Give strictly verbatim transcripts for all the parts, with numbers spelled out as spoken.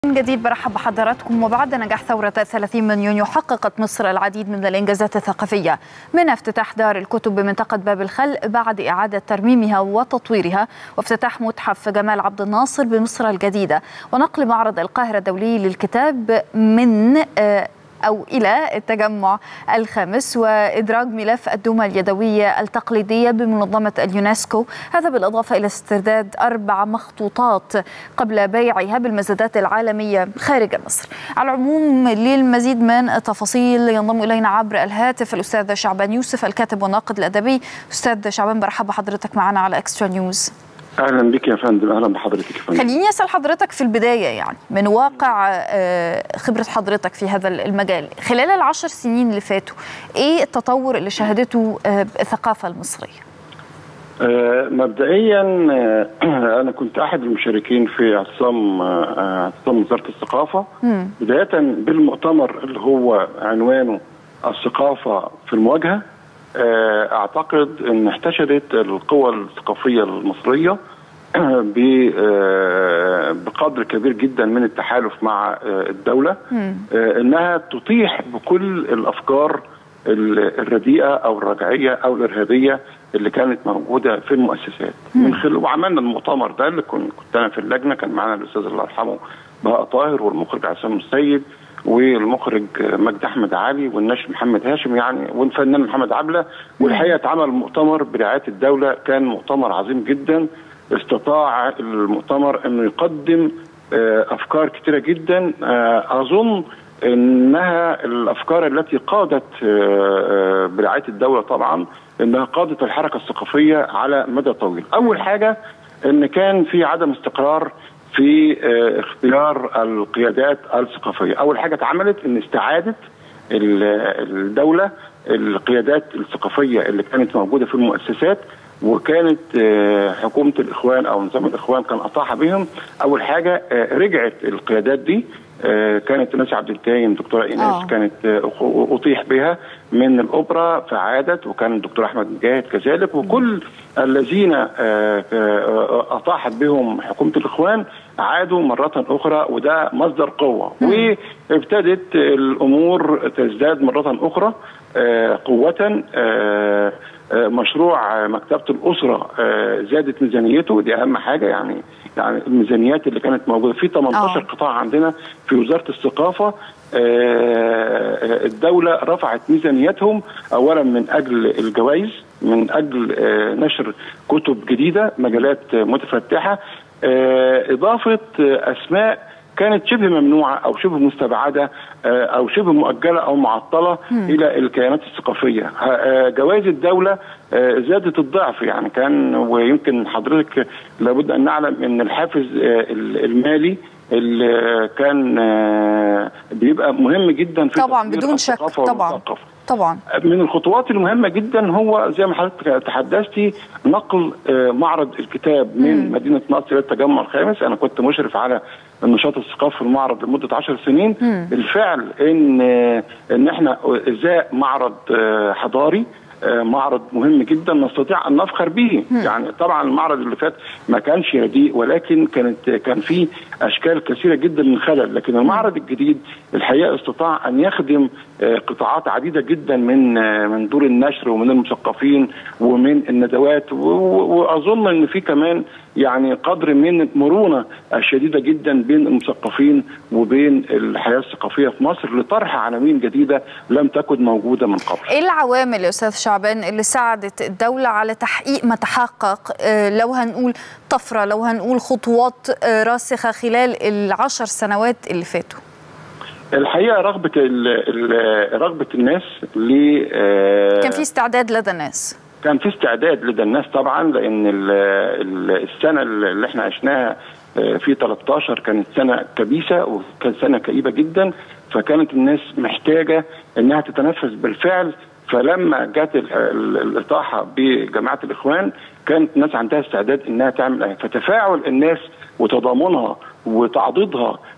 من جديد برحب بحضراتكم. وبعد نجاح ثورة ثلاثين من يونيو حققت مصر العديد من الإنجازات الثقافية، من افتتاح دار الكتب بمنطقة باب الخل بعد إعادة ترميمها وتطويرها، وافتتاح متحف جمال عبد الناصر بمصر الجديدة، ونقل معرض القاهرة الدولي للكتاب من أو إلى التجمع الخامس، وإدراج ملف الدمى اليدوية التقليدية بمنظمة اليونسكو، هذا بالإضافة إلى استرداد أربع مخطوطات قبل بيعها بالمزادات العالمية خارج مصر. على العموم للمزيد من التفاصيل ينضم إلينا عبر الهاتف الأستاذ شعبان يوسف الكاتب والناقد الأدبي. أستاذ شعبان، برحب بحضرتك معنا على إكسترا نيوز. اهلا بك يا فندم. اهلا بحضرتك يا فندم. خليني اسال حضرتك في البدايه، يعني من واقع خبره حضرتك في هذا المجال خلال العشر سنين اللي فاتوا، ايه التطور اللي شهدته الثقافه المصريه؟ مبدئيا انا كنت احد المشاركين في اعتصام اعتصام وزاره الثقافه، بدايه بالمؤتمر اللي هو عنوانه الثقافه في المواجهه. اعتقد ان احتشدت القوى الثقافيه المصريه بقدر كبير جدا من التحالف مع الدوله، انها تطيح بكل الافكار الرديئه او الرجعيه او الارهابيه اللي كانت موجوده في المؤسسات. من خلال وعملنا المؤتمر ده اللي كنت انا في اللجنه، كان معانا الاستاذ الله يرحمه بهاء طاهر والمخرج عصام السيد والمخرج مجدي احمد علي والناشر محمد هاشم يعني والفنان محمد عبله. والحقيقه اتعمل مؤتمر برعايه الدوله، كان مؤتمر عظيم جدا. استطاع المؤتمر انه يقدم افكار كثيره جدا، اظن انها الافكار التي قادت برعايه الدوله طبعا انها قادت الحركه الثقافيه على مدى طويل. اول حاجه ان كان في عدم استقرار في اختيار القيادات الثقافيه. اول حاجه اتعملت ان استعادت الدوله القيادات الثقافيه اللي كانت موجوده في المؤسسات، وكانت حكومه الاخوان او نظام الاخوان كان اطاح بهم. اول حاجه رجعت القيادات دي، كانت ايناس عبد الدايم دكتوره ايناس أوه. كانت اطيح بها من الاوبرا فعادت، وكان الدكتور احمد مجاهد كذلك، وكل الذين اطاحت بهم حكومه الاخوان عادوا مره اخرى، وده مصدر قوه. وابتدت الامور تزداد مره اخرى قوه. مشروع مكتبه الاسره زادت ميزانيته، دي اهم حاجه. يعني يعني الميزانيات اللي كانت موجوده في ثمانية عشر أوه. قطاع عندنا في وزاره الثقافه، الدوله رفعت ميزانيتهم اولا من اجل الجوائز، من اجل نشر كتب جديده، مجالات متفتحه، اضافه اسماء كانت شبه ممنوعه او شبه مستبعده او شبه مؤجله او معطله م. الى الكيانات الثقافيه. جوائز الدوله زادت الضعف، يعني كان، ويمكن حضرتك لابد ان نعلم ان الحافز المالي اللي كان بيبقى مهم جدا في طبعا بدون شك طبعا طبعا من الخطوات المهمه جدا هو زي ما حضرتك تحدثتي نقل معرض الكتاب من م. مدينه نصر الى التجمع الخامس. انا كنت مشرف على النشاط الثقافي في المعرض لمده عشر سنين. م. بالفعل ان ان احنا ازاء معرض حضاري، معرض مهم جدا نستطيع ان نفخر به. يعني طبعا المعرض اللي فات ما كانش رديء، ولكن كانت كان فيه اشكال كثيره جدا من خلل، لكن المعرض الجديد الحقيقه استطاع ان يخدم قطاعات عديده جدا من من دور النشر ومن المثقفين ومن الندوات، واظن ان في كمان يعني قدر من المرونه الشديده جدا بين المثقفين وبين الحياه الثقافيه في مصر لطرح عناوين جديده لم تكن موجوده من قبل. ايه العوامل يا استاذ شعبان اللي ساعدت الدوله على تحقيق ما تحقق، لو هنقول طفره، لو هنقول خطوات راسخه خلال العشر سنوات اللي فاتوا؟ الحقيقه رغبه ال رغبه الناس ل كان في استعداد لدى الناس. كان في استعداد لدى الناس طبعا، لان السنه اللي احنا عشناها في ثلاثة عشر كانت سنه كبيسه وكانت سنه كئيبه جدا، فكانت الناس محتاجه انها تتنفس بالفعل. فلما جت الاطاحه بجماعه الاخوان كانت الناس عندها استعداد انها تعمل ايه، فتفاعل الناس وتضامنها وتعضيدها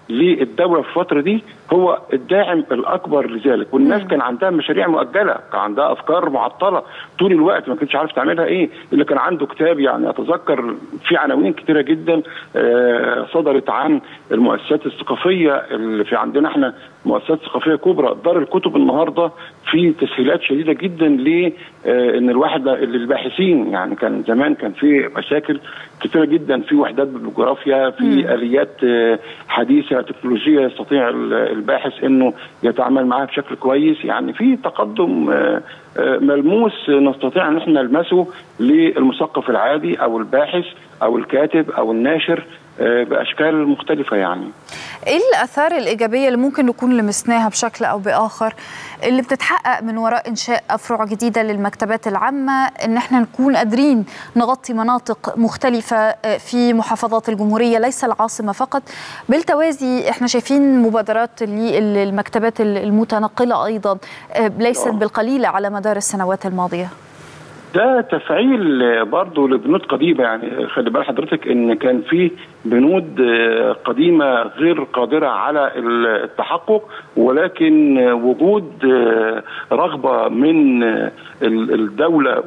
للدوله في الفتره دي هو الداعم الاكبر لذلك، والناس كان عندها مشاريع مؤجله، كان عندها افكار معطله طول الوقت ما كانتش عارف تعملها ايه، اللي كان عنده كتاب يعني اتذكر في عناوين كتيره جدا صدرت عن المؤسسات الثقافيه اللي في عندنا احنا مؤسسات ثقافيه كبرى. دار الكتب النهارده في تسهيلات شديده جدا ل ان الواحد للباحثين، يعني كان زمان كان في مشاكل كثيره جدا في وحدات بالجغرافيا، في مم. اليات حديثه تكنولوجيه يستطيع الباحث انه يتعامل معها بشكل كويس، يعني في تقدم ملموس نستطيع ان احنا نلمسه للمثقف العادي او الباحث او الكاتب او الناشر باشكال مختلفه. يعني ايه الاثار الايجابيه اللي ممكن نكون لمسناها بشكل او باخر اللي بتتحقق من وراء انشاء افرع جديده للمكتبات العامه، ان احنا نكون قادرين نغطي مناطق مختلفه في محافظات الجمهوريه ليس العاصمه فقط؟ بالتوازي احنا شايفين مبادرات للمكتبات المتنقله ايضا ليست بالقليله على مدار السنوات الماضيه. ده تفعيل برضه لبنود قديمه، يعني خلي بال حضرتك ان كان في بنود قديمه غير قادره على التحقق، ولكن وجود رغبه من الدوله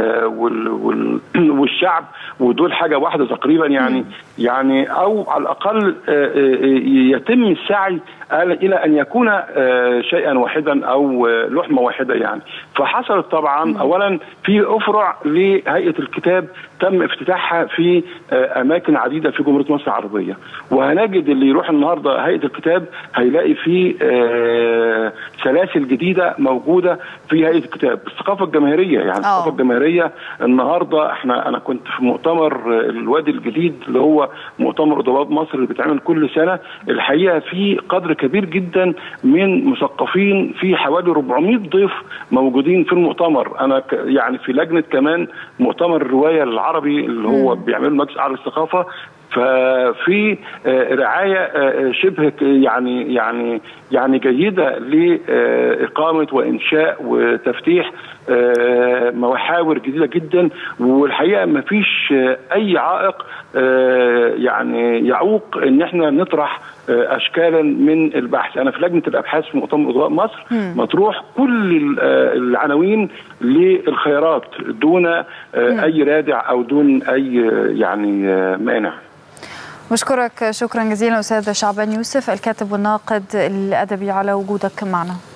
والشعب، ودول حاجه واحده تقريبا يعني يعني او على الاقل يتم السعي الى ان يكون شيئا واحدا او لحمه واحده. يعني فحصلت طبعا اولا في افرع لهيئه الكتاب تم افتتاحها في اماكن عديده في جمهوريه مصر العربيه، وهنجد اللي يروح النهارده هيئه الكتاب هيلاقي في سلاسل جديده موجوده في هيئه الكتاب. الثقافه الجماهيريه، يعني الثقافه الجماهيريه النهارده احنا انا كنت في مؤتمر الوادي الجديد اللي هو مؤتمر ادباء مصر اللي بيتعمل كل سنه، الحقيقه في قدر كبير جدا من مثقفين، في حوالي أربعمائة ضيف موجودين في المؤتمر. انا يعني في لجنه كمان مؤتمر الروايه العربي اللي هو بيعمله مجلس اعلى الثقافه، ففي رعايه شبه يعني يعني يعني جيده لاقامه وانشاء وتفتيح محاور جديده جدا، والحقيقه ما فيش اي عائق يعني يعوق ان احنا نطرح اشكالا من البحث. انا في لجنه الابحاث في مؤتمر ادباء مصر مطروح كل العناوين للخيارات دون اي رادع او دون اي يعني مانع. بشكرك شكرا جزيلا أستاذ شعبان يوسف الكاتب والناقد الأدبي على وجودك معنا.